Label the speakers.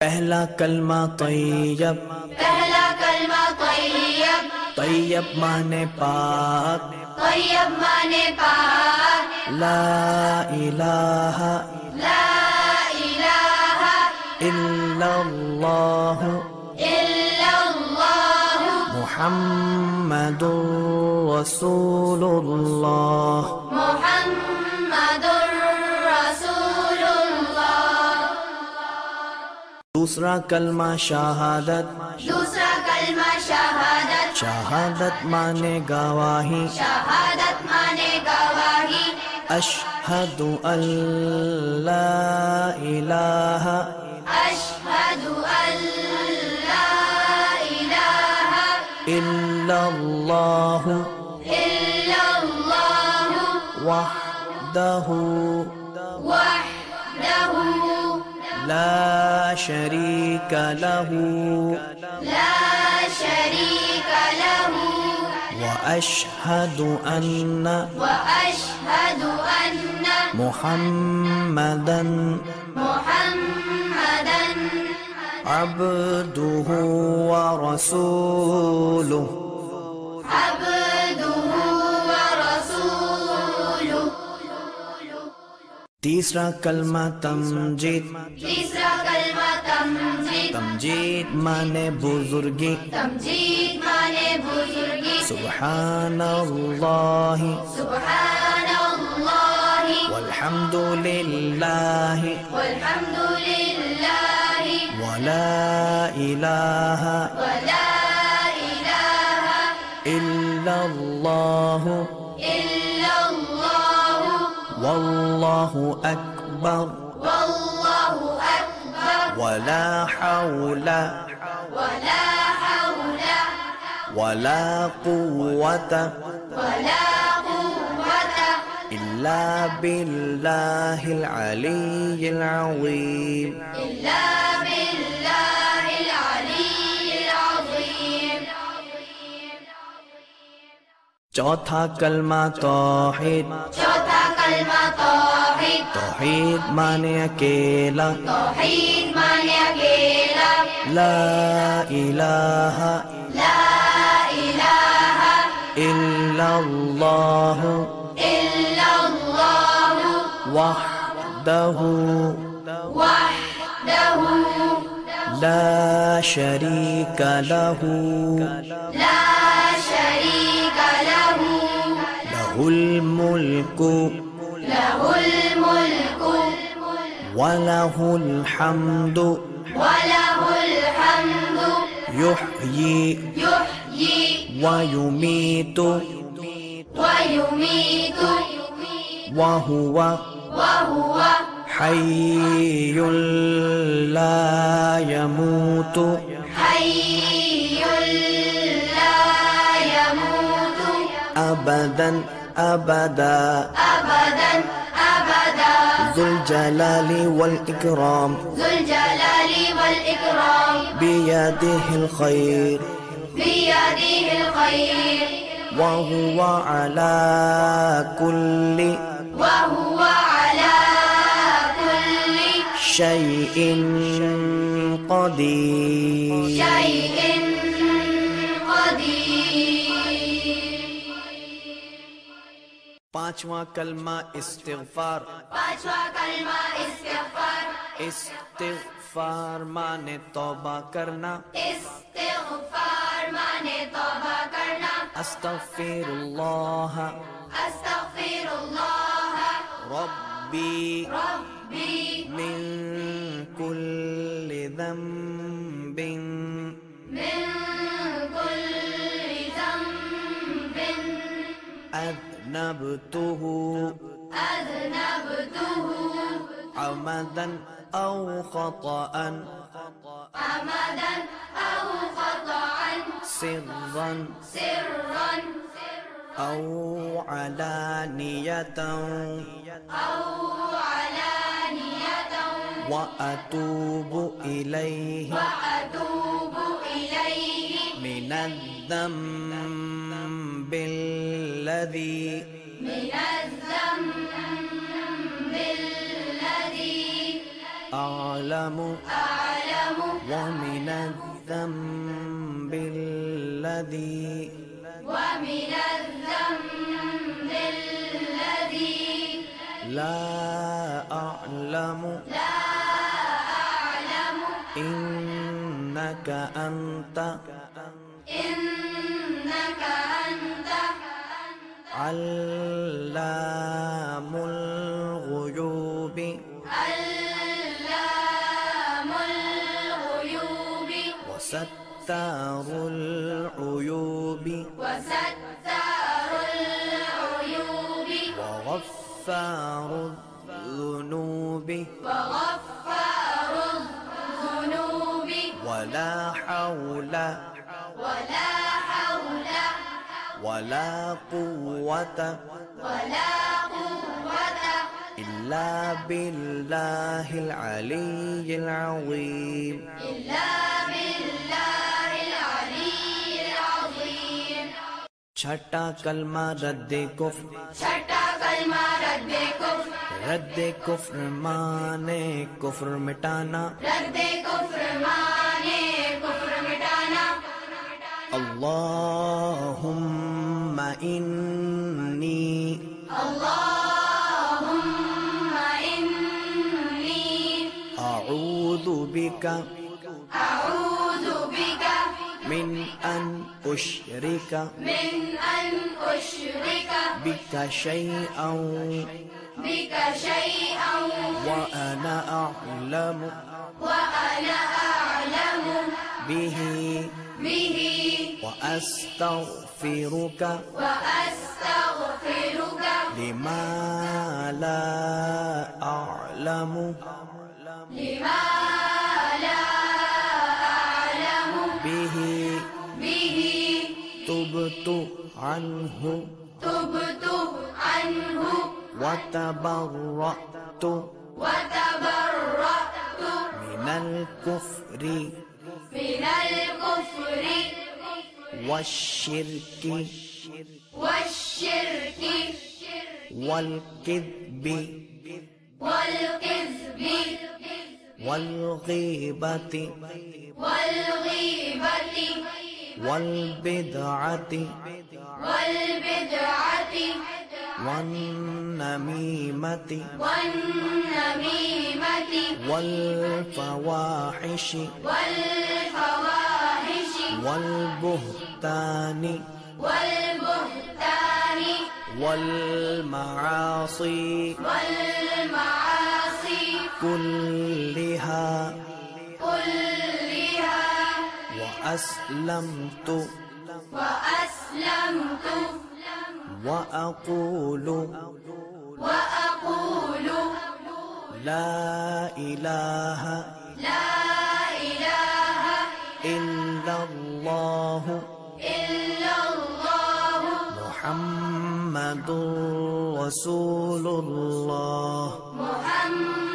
Speaker 1: पहला कलमा तैयब,
Speaker 2: पहला कलमा तैयब,
Speaker 1: तैयब माने पाक,
Speaker 2: तैयब माने पाक,
Speaker 1: ला इलाहा
Speaker 2: ला इलाहा
Speaker 1: इल्लल्लाह
Speaker 2: इल्लल्लाह
Speaker 1: मुहम्मदुर रसूलुल्लाह।
Speaker 2: मुहम्मदुर रसूलुल्लाह।
Speaker 1: दूसरा कलमा शहादत,
Speaker 2: दूसरा कलमा शहादत,
Speaker 1: शहादत माने गवाही,
Speaker 2: शहादत माने गवाही,
Speaker 1: अशहदु अल्ला इलाहा
Speaker 2: अशहदु अल्ला इलाहा
Speaker 1: इल्लल्लाह
Speaker 2: इल्लल्लाह
Speaker 1: वहदहु
Speaker 2: वहदहु
Speaker 1: ला शरीका लहू
Speaker 2: ला शरीक लहु
Speaker 1: व अशहदु अन्ना
Speaker 2: वअशहदु अन्न
Speaker 1: मुहम्मदन
Speaker 2: मुहम्मदन
Speaker 1: अब्दुहु व रसूलुहु।
Speaker 2: अब्दुहु व रसूलुहु।
Speaker 1: तीसरा कलमा तमजीद,
Speaker 2: तीसरा कलमा तमजीद,
Speaker 1: तमजीद माने बुजुर्गी,
Speaker 2: तमजीद माने बुजुर्गी,
Speaker 1: सुब्हानल्लाहि
Speaker 2: सुब्हानल्लाहि
Speaker 1: वल्हम्दुलिल्लाहि
Speaker 2: वल्हम्दुलिल्लाहि
Speaker 1: वला इलाहा
Speaker 2: वला इलाहा
Speaker 1: इल्लल्लाहु
Speaker 2: इल्लल्लाह
Speaker 1: वल्लाहु अकबर
Speaker 2: वल्लाहु अकबर
Speaker 1: वला हौला
Speaker 2: वला हौला
Speaker 1: वला कुव्वता
Speaker 2: वला कुव्वता
Speaker 1: इल्ला बिल्लाहिल अलिय्यिल अज़ीम।
Speaker 2: इल्ला बिल्लाहिल अलिय्यिल अज़ीम।
Speaker 1: चौथा कलमा तौहीद,
Speaker 2: चौथा कलमा तौहीद,
Speaker 1: तौहीद माने अकेला,
Speaker 2: तौहीद माने अकेला,
Speaker 1: ला इलाहा
Speaker 2: ला इलाहा
Speaker 1: इल्लल्लाह
Speaker 2: इल्लल्लाह
Speaker 1: वहदहु
Speaker 2: वहदहु
Speaker 1: ला शरीका लहू
Speaker 2: ला शरीक लहु
Speaker 1: लहुल मुल्कु
Speaker 2: लहुल मुल्कु
Speaker 1: वलहुल हम्दु
Speaker 2: वलहुल हम्दु
Speaker 1: युह्यी
Speaker 2: युह्यी
Speaker 1: व युमीतु
Speaker 2: वयुमीतु
Speaker 1: वहुव
Speaker 2: वहुव
Speaker 1: हय्युल ला यमूतु
Speaker 2: हय्युल ला यमूतु
Speaker 1: अबदन अबदा
Speaker 2: अबदन अबदा
Speaker 1: ज़ुल जलाली वल इकराम
Speaker 2: ज़ुल जलाली वल इकराम
Speaker 1: बियदिहिल खैर
Speaker 2: बियदिहिल खैर
Speaker 1: वहुव अला कुल्लि
Speaker 2: वहुव अला कुल्लि
Speaker 1: शैइन क़दीर।
Speaker 2: शैइन क़दीर।
Speaker 1: पांचवा कलमा इस्तिग़फ़ार,
Speaker 2: पांचवा कलमा इस्तिग़फ़ार,
Speaker 1: इस्तिग़फ़ार माने तौबा करना,
Speaker 2: इस्तिग़फ़ार माने तौबा करना,
Speaker 1: अस्तग़फ़िरुल्लाह
Speaker 2: अस्तग़फ़िरुल्लाह
Speaker 1: रब्बी
Speaker 2: रब्बी
Speaker 1: मिन कुल्लि ज़ंबिन
Speaker 2: मिन कुल्लि ज़ंबिन
Speaker 1: अज़नबतुहु
Speaker 2: अज़नबतुहु
Speaker 1: अमदन औ ख़तअन
Speaker 2: अमदन औ ख़तअन
Speaker 1: सिर्रन
Speaker 2: सिर्रन
Speaker 1: औ अलानियतन
Speaker 2: औ अलानियतन
Speaker 1: व अतूबु इलैहि
Speaker 2: वअतूबु इलैहि
Speaker 1: मिनज़्ज़म्बिल्लज़ी
Speaker 2: मिनज़्ज़म्बिल्लज़ी
Speaker 1: أعلم
Speaker 2: أعلم
Speaker 1: ومن الذنب الذي
Speaker 2: ومن الذنب الذي
Speaker 1: لا أعلم
Speaker 2: لا أعلم
Speaker 1: إنك أنت
Speaker 2: إنك أنت
Speaker 1: علام الغيوب
Speaker 2: علام الغيوب
Speaker 1: وستار العيوب
Speaker 2: وستار العيوب
Speaker 1: وغفار الذنوب
Speaker 2: وغفار الذنوب
Speaker 1: ولا حول
Speaker 2: ولا حول
Speaker 1: ولا قوة
Speaker 2: ولا قوة
Speaker 1: إلا بالله العلي العظيم.
Speaker 2: إلا بالله العلي العظيم.
Speaker 1: छठा कलमा रद्दे कुफ्र
Speaker 2: छठा कलमा रद्दे कुफ्र
Speaker 1: रद्दे कुफ्र माने कुफ्र मिटाना
Speaker 2: रद्दे कुफ्र माने कुफ्र मिटाना
Speaker 1: अल्लाहुम्मा इन्नी
Speaker 2: अल्लाहुम्मा इन्नी
Speaker 1: अऊज़ु बिका
Speaker 2: अऊज़ु बिका
Speaker 1: मिन अन उश्रिका
Speaker 2: मिन अन उश्रिका
Speaker 1: बिका शैअन
Speaker 2: बिका शैअन
Speaker 1: व अना अअलमु
Speaker 2: व अना अअलमु
Speaker 1: बिही
Speaker 2: बिही
Speaker 1: व अस्तगफिरुका
Speaker 2: व अस्तगफिरुका
Speaker 1: लिमा ला अअलमु
Speaker 2: लिमा ला अअलमु
Speaker 1: बिही
Speaker 2: बिही
Speaker 1: तुबतु अन्हु
Speaker 2: तुबतु अन्हु
Speaker 1: व तबर्रअतु
Speaker 2: व तबर्रअतु
Speaker 1: मिनल कुफ्रि
Speaker 2: मिनल कुफ्रि
Speaker 1: वश्शिर्कि
Speaker 2: वश्शिर्कि
Speaker 1: वल्किद्बि
Speaker 2: वल्किज़्बि
Speaker 1: वल्गीबति
Speaker 2: वल्गीबति
Speaker 1: वल्बिदअति
Speaker 2: वल्बिदअति
Speaker 1: वन्नमीमति
Speaker 2: वन्नमीमति
Speaker 1: वल्फवाहिशि
Speaker 2: वल्फवाहिशि
Speaker 1: वल्बुहतानि
Speaker 2: वल्बुहतानि
Speaker 1: वल्मआसि
Speaker 2: वल्मआसि
Speaker 1: कुल्लिहा
Speaker 2: कुल्लिहा
Speaker 1: वअस्लमतु
Speaker 2: وأسلمت
Speaker 1: وأقول
Speaker 2: وأقول
Speaker 1: لا إله
Speaker 2: لا إله
Speaker 1: إلا الله
Speaker 2: إلا الله
Speaker 1: محمد رسول الله
Speaker 2: محمد